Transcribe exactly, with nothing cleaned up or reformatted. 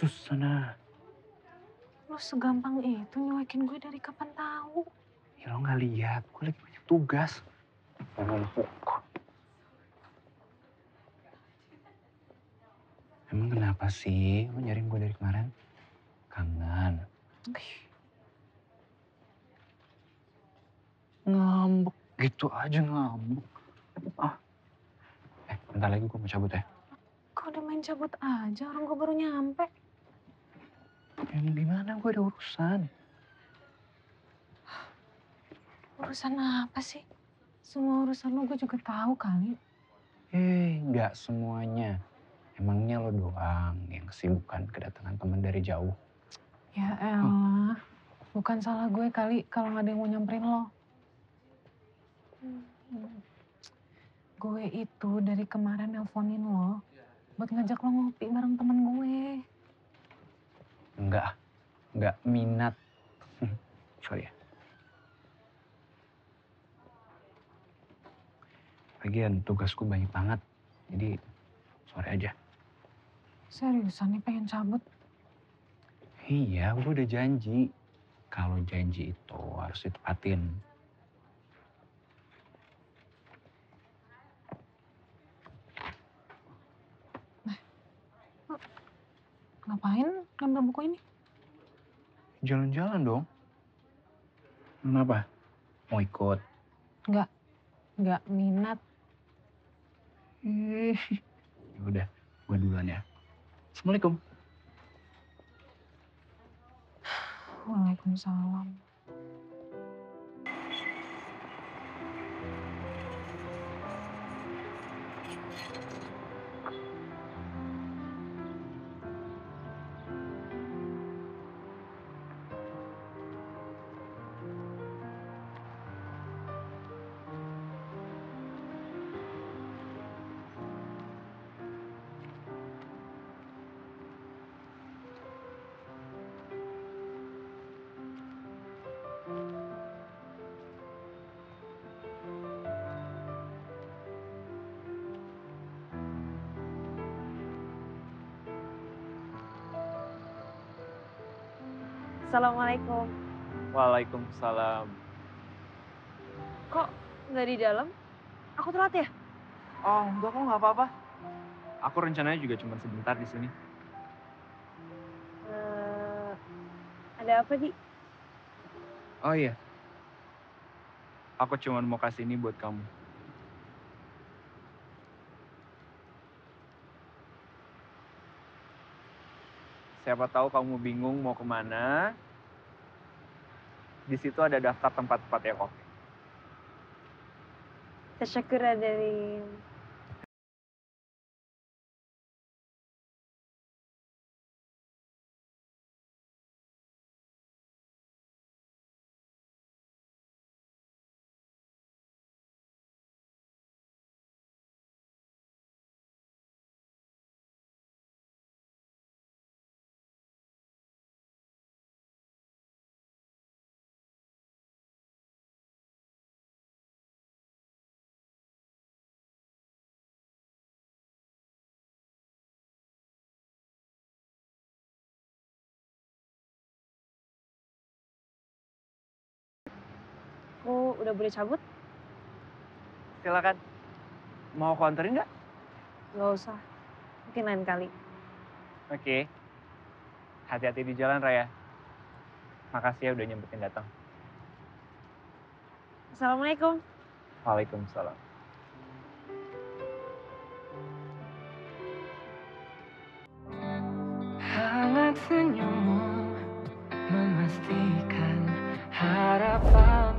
Sus, sana. Lo segampang itu nyuekin gue dari kapan tahu? Ya lo nggak lihat, gue lagi banyak tugas. Numpuk. Emang kenapa sih lo nyariin gue dari kemarin? Kangen. Ngambek gitu aja ngambek. Ah, eh bentar lagi gue mau cabut ya. Kok udah main cabut aja, orang gue baru nyampe. Ya mau gimana, gue ada urusan. Urusan apa sih? Semua urusan lo gue juga tahu kali. Eh, nggak semuanya. Emangnya lo doang yang kesibukan kedatangan teman dari jauh? Ya Oh. elah, bukan salah gue kali kalau nggak ada yang mau nyamperin lo. Hmm. Gue itu dari kemarin nelponin lo buat ngajak lo ngopi bareng temen gue. Enggak, enggak minat. Sorry ya. Lagian tugasku banyak banget, jadi sore aja. Seriusan nih pengen cabut? Iya, gue udah janji. Kalau janji itu harus ditepatin. Nah, lo ngapain ngambil buku ini? Jalan-jalan dong. Kenapa? Mau ikut? Nggak, nggak minat. Eh, ya udah, gue duluan ya. Assalamualaikum. Waalaikumsalam. Assalamualaikum. Waalaikumsalam. Kok nggak di dalam? Aku telat ya? Oh, enggak kok, nggak apa-apa. Aku rencananya juga cuma sebentar di sini. Eh, ada apa, Di? Oh iya. Aku cuma mau kasih ini buat kamu. Siapa tahu kamu bingung mau kemana. Di situ ada daftar tempat-tempat yang oke. Tasyakur dari Aku udah boleh cabut? Silakan. Mau aku anterin nggak? Nggak usah. Mungkin lain kali. Oke. Hati-hati di jalan, Raya. Makasih ya udah nyempetin datang. Assalamualaikum. Waalaikumsalam. Hangat senyummu memastikan harapan